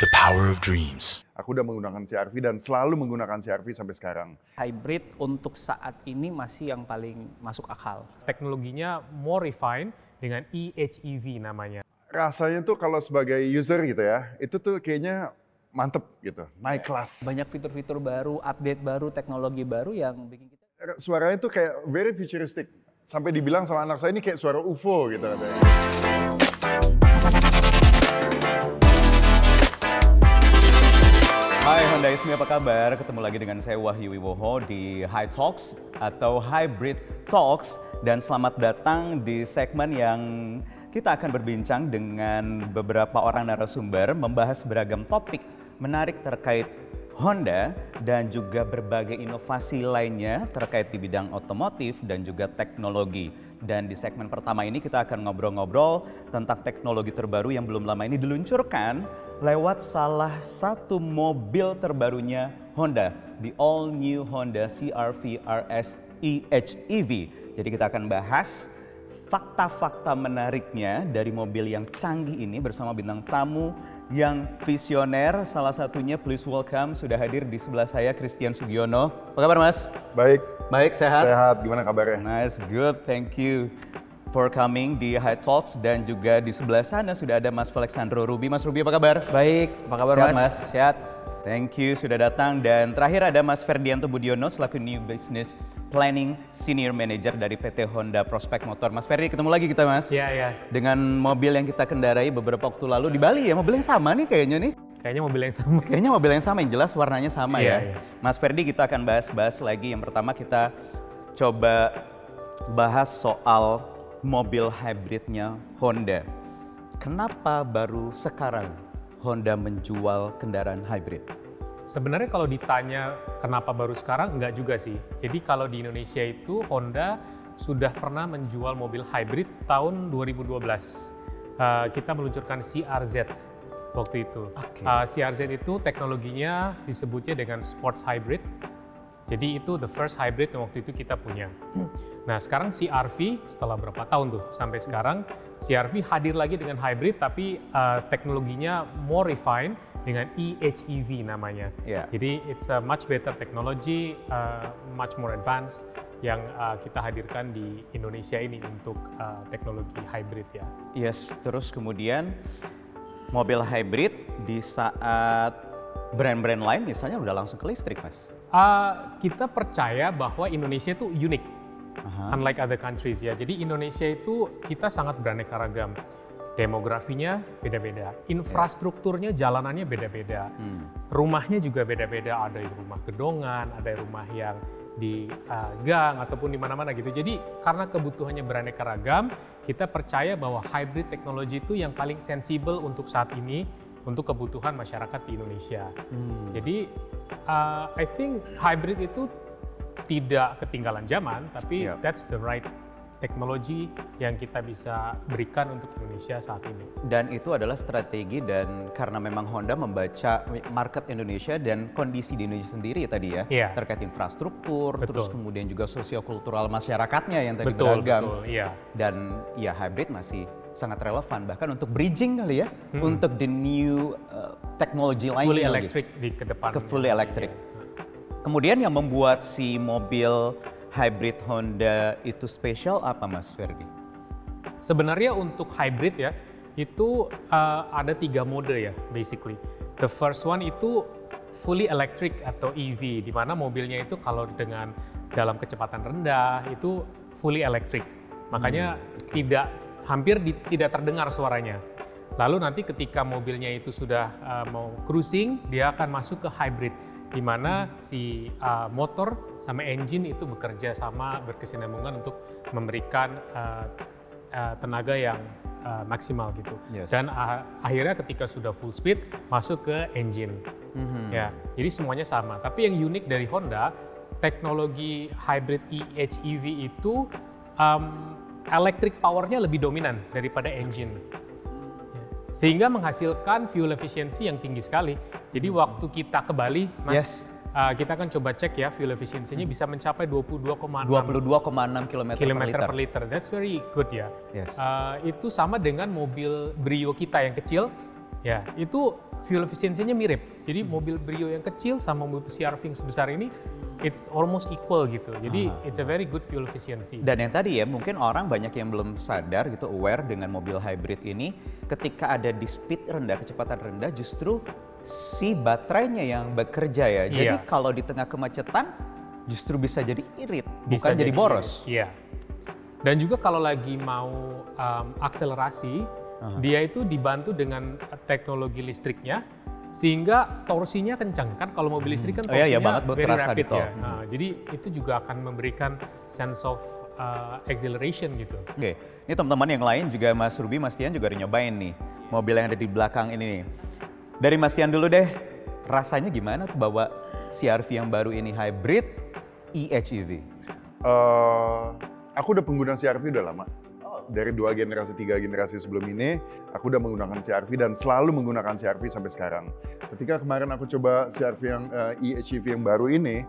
The power of dreams. Aku udah menggunakan CR-V dan selalu menggunakan CR-V sampai sekarang. Hybrid untuk saat ini masih yang paling masuk akal. Teknologinya more refined dengan EHEV namanya. Rasanya tuh kalau sebagai user gitu ya, itu tuh kayaknya mantep gitu, naik kelas. Banyak fitur-fitur baru, update baru, teknologi baru yang bikin kita... Suaranya tuh kayak very futuristic. Sampai dibilang sama anak saya ini kayak suara UFO gitu katanya. Hai Hondaisme, apa kabar? Ketemu lagi dengan saya Wahyu Wibowo di Hi Talks atau Hybrid Talks. Dan selamat datang di segmen yang kita akan berbincang dengan beberapa orang narasumber membahas beragam topik menarik terkait Honda dan juga berbagai inovasi lainnya terkait di bidang otomotif dan juga teknologi. Dan di segmen pertama ini kita akan ngobrol-ngobrol tentang teknologi terbaru yang belum lama ini diluncurkan lewat salah satu mobil terbarunya Honda, the all new Honda CR-V RS EHEV. Jadi kita akan bahas fakta-fakta menariknya dari mobil yang canggih ini bersama bintang tamu yang visioner. Salah satunya, please welcome, sudah hadir di sebelah saya Christian Sugiono. Apa kabar Mas? Baik. Baik, sehat? Sehat, gimana kabarnya? Nice, good, thank you for coming di Hi Talks. Dan juga di sebelah sana sudah ada Mas Alexandro Ruby. Mas Ruby, apa kabar? Baik, apa kabar Sehat, Mas? Sehat. Thank you sudah datang. Dan terakhir ada Mas Ferdianto Budiono selaku New Business Planning Senior Manager dari PT Honda Prospect Motor. Mas Ferdi, ketemu lagi kita Mas. Iya, iya. Dengan mobil yang kita kendarai beberapa waktu lalu di Bali ya, mobil yang sama nih kayaknya nih. Kayaknya mobil yang sama. Kayaknya mobil yang sama, yang jelas warnanya sama ya. Iya. Mas Ferdi, kita akan bahas lagi. Yang pertama kita coba bahas soal mobil hybridnya Honda. Kenapa baru sekarang Honda menjual kendaraan hybrid? Sebenarnya kalau ditanya kenapa baru sekarang, enggak juga sih. Jadi kalau di Indonesia itu Honda sudah pernah menjual mobil hybrid tahun 2012. Kita meluncurkan CR-Z waktu itu. Okay. CR-Z itu teknologinya disebutnya dengan sports hybrid. Jadi itu the first hybrid yang waktu itu kita punya. Nah sekarang CR-V setelah berapa tahun tuh sampai sekarang CR-V hadir lagi dengan hybrid tapi teknologinya more refined dengan EHEV namanya. Yeah. Jadi it's a much better technology, much more advanced yang kita hadirkan di Indonesia ini untuk teknologi hybrid ya. Yes, terus kemudian mobil hybrid di saat brand-brand lain misalnya udah langsung ke listrik Mas? Kita percaya bahwa Indonesia itu unik, unlike other countries ya. Jadi Indonesia itu kita sangat beraneka ragam. Demografinya beda-beda, infrastrukturnya, jalanannya beda-beda, rumahnya juga beda-beda. Ada yang rumah gedongan, ada yang rumah yang di gang ataupun di mana-mana gitu. Jadi karena kebutuhannya beraneka ragam, kita percaya bahwa hybrid teknologi itu yang paling sensibel untuk saat ini untuk kebutuhan masyarakat di Indonesia. Jadi I think hybrid itu tidak ketinggalan zaman, tapi that's the right teknologi yang kita bisa berikan untuk Indonesia saat ini. Dan itu adalah strategi dan karena memang Honda membaca market Indonesia dan kondisi di Indonesia sendiri tadi ya, terkait infrastruktur, terus kemudian juga sosiokultural masyarakatnya yang tadi beragam. Betul, iya. Dan ya hybrid masih sangat relevan bahkan untuk bridging kali ya, untuk the new teknologi lainnya. Fully electric di ke depan. Ke fully electric. Kemudian yang membuat si mobil hybrid Honda itu spesial apa Mas Ferdi? Sebenarnya untuk hybrid ya, itu ada 3 mode ya basically. The first one itu fully electric atau EV, di mana mobilnya itu kalau dengan dalam kecepatan rendah itu fully electric. Makanya hampir tidak terdengar suaranya. Lalu nanti ketika mobilnya itu sudah mau cruising, dia akan masuk ke hybrid, di mana si motor sama engine itu bekerja sama, berkesinambungan untuk memberikan tenaga yang maksimal gitu. Dan akhirnya ketika sudah full speed masuk ke engine. Ya, jadi semuanya sama. Tapi yang unik dari Honda, teknologi hybrid EHEV itu electric powernya lebih dominan daripada engine. Sehingga menghasilkan fuel efficiency yang tinggi sekali. Jadi waktu kita ke Bali, Mas, kita kan coba cek ya, fuel efisiensinya bisa mencapai 22,6 km per liter. That's very good ya. Itu sama dengan mobil Brio kita yang kecil, Ya, itu fuel efficiency-nya mirip. Jadi mobil Brio yang kecil sama mobil CR-V yang sebesar ini, it's almost equal gitu. Jadi it's a very good fuel efficiency. Dan yang tadi ya, mungkin orang banyak yang belum sadar gitu, aware dengan mobil hybrid ini, ketika ada di speed rendah, kecepatan rendah, justru si baterainya yang bekerja ya. Jadi Iya. kalau di tengah kemacetan, justru bisa jadi irit, Bisa bukan jadi boros. Iya. Dan juga kalau lagi mau akselerasi, dia itu dibantu dengan teknologi listriknya, sehingga torsinya kencang. Kan kalau mobil listrik kan Oh iya, torsinya iya banget, very terasa di rapid tol. ya. Nah, jadi itu juga akan memberikan sense of acceleration gitu. Oke, ini teman-teman yang lain juga Mas Ruby, Mas Tian juga udah nyobain nih mobil yang ada di belakang ini nih. Dari Mas Tian dulu deh, rasanya gimana tuh bawa CR-V yang baru ini hybrid EHEV? Aku udah pengguna CR-V udah lama. Dari 2 generasi, 3 generasi sebelum ini, aku udah menggunakan CR-V dan selalu menggunakan CR-V sampai sekarang. Ketika kemarin aku coba CR-V yang EHEV yang baru ini,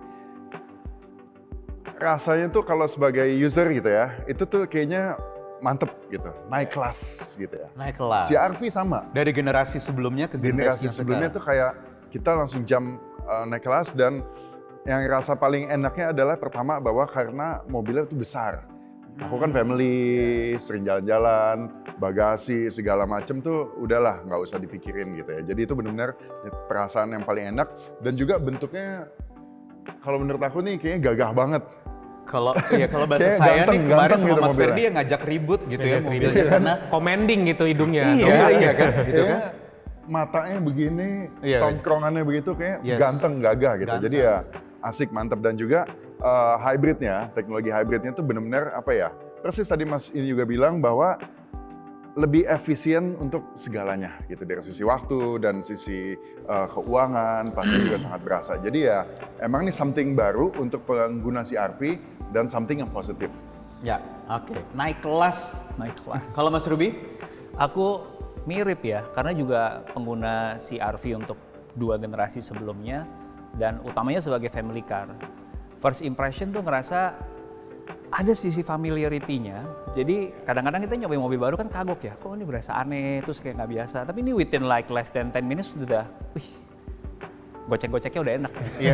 rasanya tuh kalau sebagai user gitu ya, itu tuh kayaknya mantep gitu, naik kelas gitu ya. Naik kelas. CR-V sama. Dari generasi sebelumnya ke Generasi yang sebelumnya sekarang. tuh kayak kita langsung naik kelas, dan yang rasa paling enaknya adalah pertama bahwa karena mobilnya tuh besar. Aku kan family, sering jalan-jalan, bagasi, segala macem tuh udahlah nggak usah dipikirin gitu ya. Jadi itu benar-benar perasaan yang paling enak, dan juga bentuknya kalau menurut aku nih kayaknya gagah banget. Kalau bahasa Kayak saya ganteng, nih kemarin ganteng sama gitu Mas mobilnya. Ferdi yang ngajak ribut gitu ya Ngajak mobilnya ribut. karena Commanding gitu hidungnya. iya kan gitu kan. Kayaknya matanya begini, Iya. tongkrongannya begitu kayak Yes. ganteng, gagah gitu. Ganteng. Jadi ya asik, mantap, dan juga hybridnya, teknologi hybridnya tuh benar-benar apa ya? Persis tadi Mas ini juga bilang bahwa lebih efisien untuk segalanya gitu, dari sisi waktu dan sisi keuangan pasti juga sangat berasa. Jadi ya emang ini something baru untuk pengguna CR-V dan something yang positif. Ya, oke. Naik kelas. Naik kelas. Kalau Mas Ruby? Aku mirip ya, karena juga pengguna CR-V untuk 2 generasi sebelumnya, dan utamanya sebagai family car. First impression tuh ngerasa ada sisi familiarity-nya. Jadi kadang-kadang kita nyobain mobil baru kan kagok ya, kok ini berasa aneh, terus kayak nggak biasa. Tapi ini within like less than 10 minutes sudah, wih, gocek-goceknya udah enak. Iya.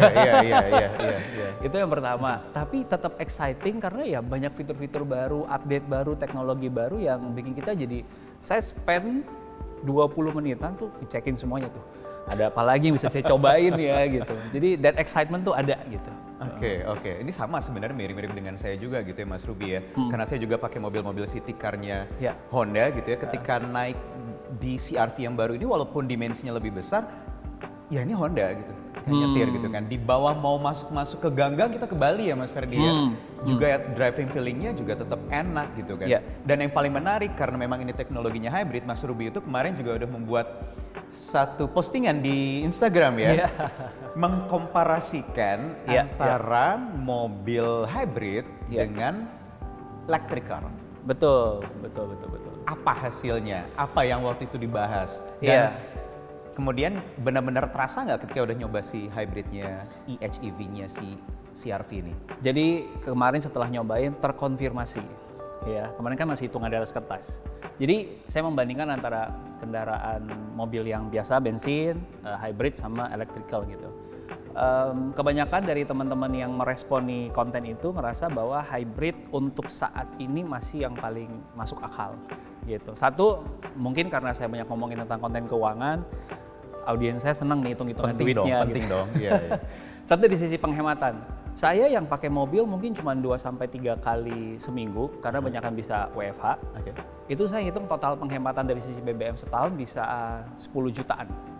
Itu yang pertama. Tapi tetap exciting karena ya banyak fitur-fitur baru, update baru, teknologi baru yang bikin kita jadi, saya spend 20 menitan tuh ngecekin semuanya tuh. Ada apa lagi yang bisa saya cobain ya gitu. Jadi that excitement tuh ada gitu. Oke. Ini sama sebenarnya mirip-mirip dengan saya juga gitu ya Mas Ruby ya. Karena saya juga pakai mobil-mobil city car-nya Ya. Honda gitu ya. Ketika naik di CR-V yang baru ini walaupun dimensinya lebih besar, ya ini Honda gitu. Kita nyetir gitu kan. Di bawah mau masuk ke ganggang kita ke Bali ya Mas Ferdi ya. Juga ya, driving feeling-nya juga tetap enak gitu kan. Ya. Dan yang paling menarik karena memang ini teknologinya hybrid, Mas Ruby itu kemarin juga udah membuat satu postingan di Instagram ya. Iya. Mengkomparasikan Iya, antara mobil hybrid Iya. dengan electric car. Betul. Apa hasilnya? Apa yang waktu itu dibahas? Iya. Kemudian benar-benar terasa nggak ketika udah nyoba si hybridnya, EHEV-nya si CR-V ini? Jadi kemarin setelah nyobain terkonfirmasi. Ya, kemarin kan masih hitungan di atas kertas. Jadi saya membandingkan antara kendaraan mobil yang biasa bensin, hybrid sama electrical gitu. Kebanyakan dari teman-teman yang meresponi konten itu merasa bahwa hybrid untuk saat ini masih yang paling masuk akal gitu. Satu, mungkin karena saya banyak ngomongin tentang konten keuangan, audiens saya senang nih hitung-hitungan duitnya. Penting gitu. dong. Iya. Satu di sisi penghematan. Saya yang pakai mobil mungkin cuma 2-3 kali seminggu karena banyakkan bisa WFH. Oke. Itu saya hitung total penghematan dari sisi BBM setahun bisa 10 jutaan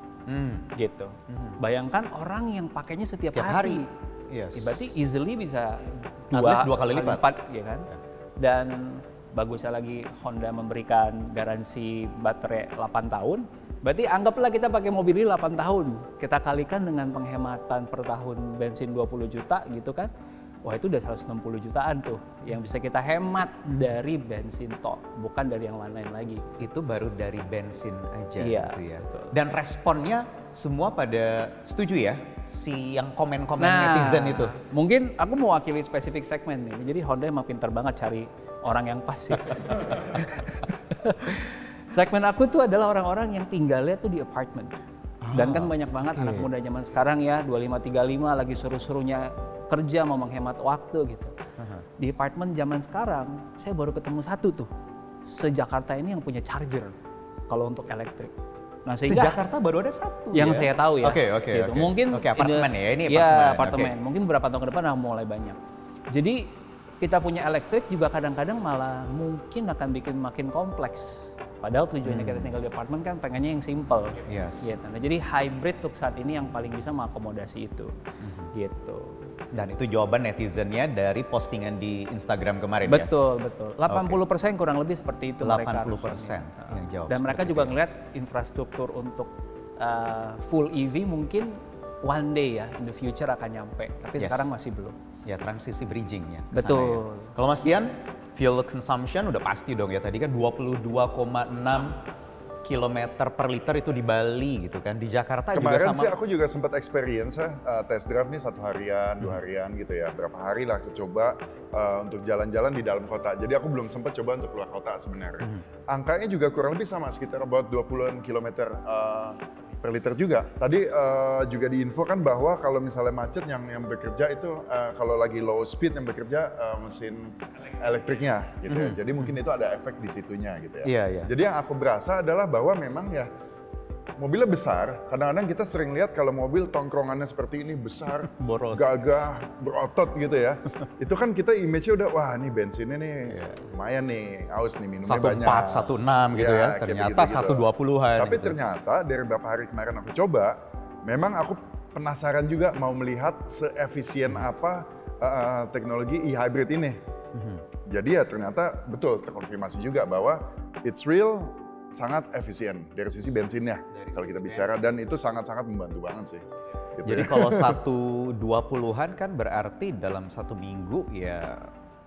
gitu. Bayangkan orang yang pakainya setiap hari. Yes. Berarti easily bisa At least 2 kali lipat. ya kan? Dan bagusnya lagi Honda memberikan garansi baterai 8 tahun. Berarti anggaplah kita pakai mobil ini 8 tahun. Kita kalikan dengan penghematan per tahun bensin 20 juta gitu kan. Wah itu udah 160 jutaan tuh yang bisa kita hemat dari bensin tol, bukan dari yang lain-lain lagi. Itu baru dari bensin aja Iya, gitu ya. betul. Dan responnya semua pada setuju ya? Si yang komen-komen netizen itu. Mungkin aku mewakili spesifik segmen nih. Jadi Honda emang pintar banget cari orang yang pas sih. Segmen aku tuh adalah orang-orang yang tinggalnya tuh di apartemen. Dan kan banyak banget anak muda zaman sekarang ya, 25-35 lagi suruh-suruhnya kerja mau menghemat waktu gitu. Di apartemen zaman sekarang, saya baru ketemu satu tuh, se-Jakarta ini yang punya charger kalau untuk elektrik. Nah sehingga Jakarta baru ada satu yang ya? saya tahu ya. Oke. Gitu. Mungkin apartemen ya, ini apartemen. Iya, apartemen. Mungkin beberapa tahun ke depan akan mulai banyak. Jadi kita punya elektrik juga kadang-kadang malah mungkin akan bikin makin kompleks. Padahal tujuannya kita tinggal di apartemen kan pengennya yang simple. Yes. Gitu. Nah, jadi hybrid untuk saat ini yang paling bisa mengakomodasi itu. Gitu. Dan itu jawaban netizennya dari postingan di Instagram kemarin Betul. 80% kurang lebih seperti itu 80% mereka. yang jawab. Dan mereka seperti juga itu. ngeliat infrastruktur untuk full EV mungkin one day ya, in the future akan nyampe. Tapi Yes. sekarang masih belum. Ya transisi bridgingnya. ke sana Betul. ya. Kalau Mas Dian, fuel consumption udah pasti dong ya. Tadi kan 22,6 kilometer per liter itu di Bali gitu kan. Di Jakarta Kemarin juga sama. sih aku juga sempat experience test drive nih 1 harian, 2 harian gitu ya. Berapa hari lah aku coba untuk jalan-jalan di dalam kota. Jadi aku belum sempat coba untuk keluar kota sebenarnya. Angkanya juga kurang lebih sama, sekitar about 20-an kilometer per liter juga. Tadi juga diinfokan bahwa kalau misalnya macet yang bekerja itu kalau lagi low speed yang bekerja mesin elektriknya gitu ya. Jadi mungkin itu ada efek di situnya gitu ya. Iya. Jadi yang aku berasa adalah bahwa memang ya mobilnya besar. Kadang-kadang kita sering lihat kalau mobil tongkrongannya seperti ini besar, Boros. gagah, berotot gitu ya. Itu kan kita image-nya udah wah nih bensinnya nih lumayan nih, aus nih minumnya 14, banyak. 16 gitu ya. kayak Ternyata begitu-gitu. 120-an. Tapi gitu. ternyata dari beberapa hari kemarin aku coba, memang aku penasaran juga mau melihat seefisien apa teknologi e-hybrid ini. Jadi ya ternyata betul terkonfirmasi juga bahwa it's real, sangat efisien dari sisi bensinnya kalau kita bicara, dan itu sangat-sangat membantu banget sih. Gitu Jadi ya. kalau 120-an kan berarti dalam 1 minggu ya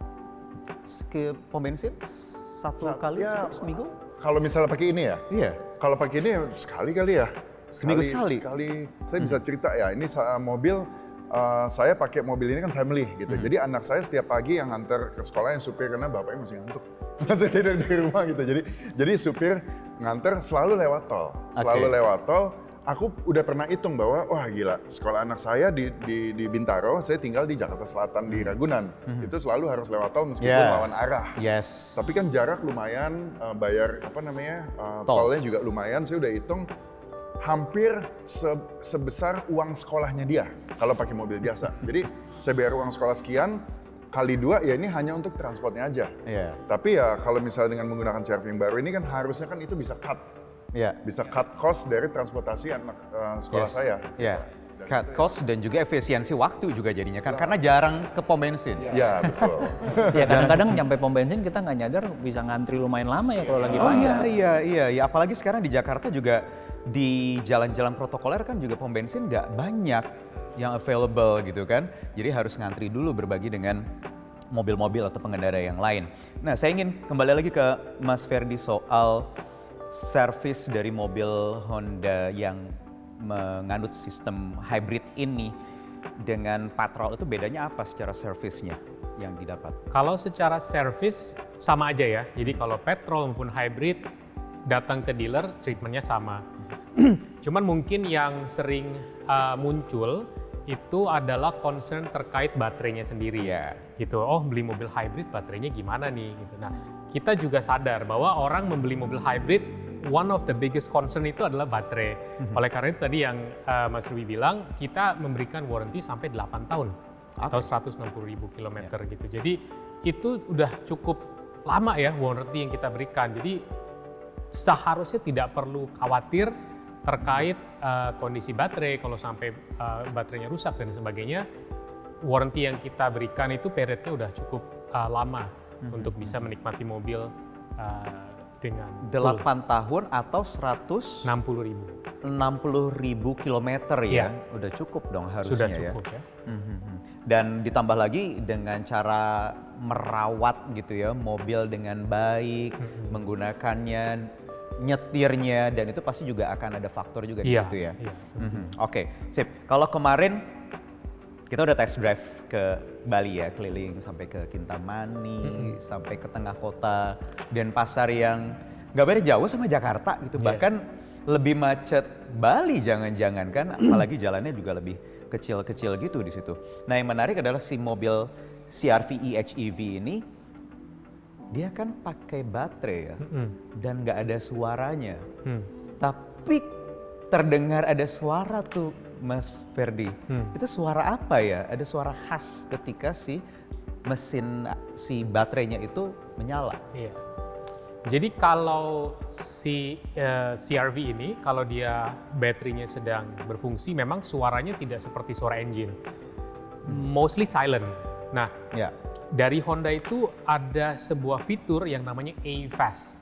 ke pom bensin satu kali ya, cukup seminggu? Kalau misalnya pakai ini ya, Iya. kalau pakai ini sekali kali ya. Seminggu sekali? Sekali. Saya bisa cerita ya, ini mobil, saya pakai mobil ini kan family gitu. Jadi anak saya setiap pagi yang nganter ke sekolah yang supir, karena bapaknya masih ngantuk. Masih tidur di rumah gitu. Jadi supir nganter selalu lewat tol. Selalu lewat tol. Aku udah pernah hitung bahwa wah gila, sekolah anak saya di Bintaro, saya tinggal di Jakarta Selatan di Ragunan. Itu selalu harus lewat tol meskipun lawan arah. Yes. Tapi kan jarak lumayan, bayar apa namanya, Tol. tolnya juga lumayan. Saya udah hitung hampir sebesar uang sekolahnya dia kalau pakai mobil biasa. Jadi saya bayar uang sekolah sekian, kali 2 ya ini hanya untuk transportnya aja. Iya. Tapi ya kalau misalnya dengan menggunakan serving baru ini kan harusnya kan itu bisa cut. Iya. Bisa cut cost dari transportasi anak sekolah saya. Iya. Dan Cut itu ya. cost dan juga efisiensi waktu juga jadinya kan, karena jarang ke pom bensin. Ya betul. Ya kadang-kadang nyampe pom bensin kita nggak nyadar bisa ngantri lumayan lama ya kalau lagi Oh panjang. iya, apalagi sekarang di Jakarta juga di jalan-jalan protokoler kan juga pom bensin nggak banyak yang available gitu kan. Jadi harus ngantri dulu berbagi dengan mobil-mobil atau pengendara yang lain. Nah, saya ingin kembali lagi ke Mas Ferdi soal servis dari mobil Honda yang mengandung sistem hybrid ini dengan patrol, itu bedanya apa secara servisnya yang didapat? Kalau secara servis sama aja ya. Jadi kalau petrol maupun hybrid datang ke dealer treatmentnya sama. Cuman mungkin yang sering muncul itu adalah concern terkait baterainya sendiri ya. Gitu. Oh, beli mobil hybrid baterainya gimana nih gitu. Nah, kita juga sadar bahwa orang membeli mobil hybrid, one of the biggest concern itu adalah baterai. Oleh karena itu tadi yang Mas Ruby bilang, kita memberikan warranty sampai 8 tahun atau 160.000 kilometer gitu. Jadi itu udah cukup lama ya warranty yang kita berikan. Jadi seharusnya tidak perlu khawatir terkait kondisi baterai, kalau sampai baterainya rusak dan sebagainya. Warranty yang kita berikan itu periodnya udah cukup lama untuk bisa menikmati mobil dengan 8 tahun atau 60.000. 160.000 kilometer ya, udah cukup dong harusnya. Sudah cukup ya. Dan ditambah lagi dengan cara merawat gitu ya mobil dengan baik, menggunakannya, nyetirnya, dan itu pasti juga akan ada faktor juga di situ ya. Iya. Oke, sip. Kalau kemarin kita udah test drive ke Bali ya, keliling sampai ke Kintamani, sampai ke tengah kota dan pasar yang nggak beda jauh sama Jakarta gitu, bahkan lebih macet Bali jangan-jangan kan, apalagi jalannya juga lebih kecil-kecil gitu di situ. Nah yang menarik adalah si mobil CR-V EHEV ini, dia kan pakai baterai ya, dan nggak ada suaranya. Tapi terdengar ada suara tuh Mas Ferdi. Itu suara apa ya? Ada suara khas ketika si mesin, si baterainya itu menyala. Iya. Jadi kalau si CR-V ini, kalau dia baterainya sedang berfungsi, memang suaranya tidak seperti suara engine. Mostly silent. Nah, Ya. dari Honda itu ada sebuah fitur yang namanya AVAS.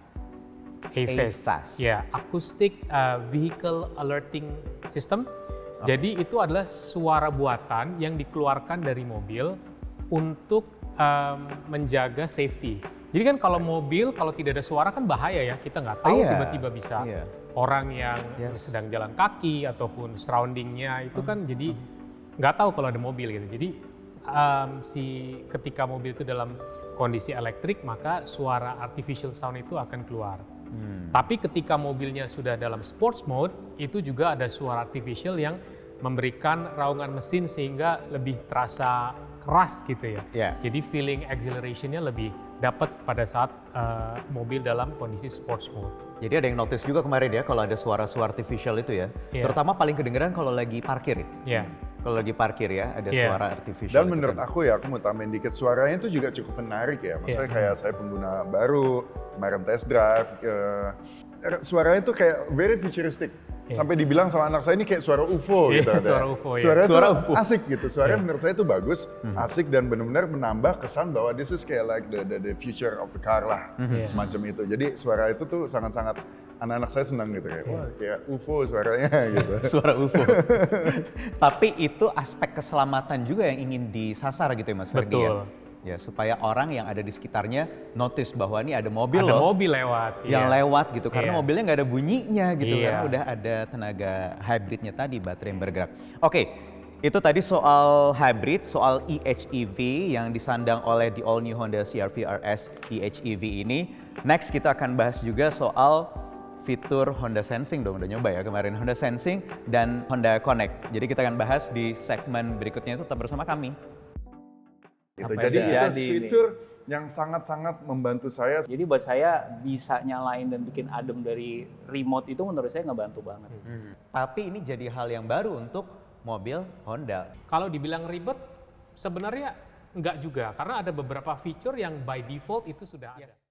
AVAS. Ya, Acoustic Vehicle Alerting System. Jadi itu adalah suara buatan yang dikeluarkan dari mobil untuk menjaga safety. Jadi kan kalau mobil, kalau tidak ada suara kan bahaya ya, kita nggak tahu tiba-tiba bisa orang yang sedang jalan kaki ataupun surroundingnya itu kan jadi nggak tahu kalau ada mobil gitu. Jadi ketika mobil itu dalam kondisi elektrik, maka suara artificial sound itu akan keluar. Tapi ketika mobilnya sudah dalam sports mode, itu juga ada suara artificial yang memberikan raungan mesin sehingga lebih terasa keras gitu ya. Jadi feeling exhilaration-nya lebih dapat pada saat mobil dalam kondisi sports mode. Jadi ada yang notice juga kemarin ya kalau ada suara-suara artificial itu ya. Terutama paling kedengeran kalau lagi parkir ya. Kalau lagi parkir ya ada suara artificial. Dan menurut aku ya, aku mau tambahin dikit, suaranya itu juga cukup menarik ya. Maksudnya kayak saya pengguna baru, kemarin test drive, suaranya itu kayak very futuristic. Sampai dibilang sama anak saya ini kayak suara UFO gitu. Suara UFO ya. Suara UFO. Asik gitu, suaranya menurut saya itu bagus, asik dan benar-benar menambah kesan bahwa this is kayak like the future of the car lah, semacam itu. Jadi suara itu tuh sangat-sangat, anak-anak saya senang gitu kayak, wah kayak UFO suaranya gitu. Suara UFO. Tapi itu aspek keselamatan juga yang ingin disasar gitu ya Mas Ferdi ya? Ya, supaya orang yang ada di sekitarnya notice bahwa ini ada mobil ada loh. mobil lewat. Yang lewat gitu, karena mobilnya nggak ada bunyinya gitu, karena udah ada tenaga hybridnya tadi, baterai yang bergerak. Oke, itu tadi soal hybrid, soal EHEV yang disandang oleh the all new Honda CR-V RS EHEV ini. Next kita akan bahas juga soal fitur Honda Sensing dong, udah nyoba ya kemarin Honda Sensing dan Honda Connect. Jadi kita akan bahas di segmen berikutnya, tetap bersama kami. Gitu. Jadi itu fitur yang sangat-sangat membantu saya. Jadi buat saya bisa nyalain dan bikin adem dari remote itu menurut saya ngebantu banget. Tapi ini jadi hal yang baru untuk mobil Honda. Kalau dibilang ribet, sebenarnya enggak juga, karena ada beberapa fitur yang by default itu sudah ada.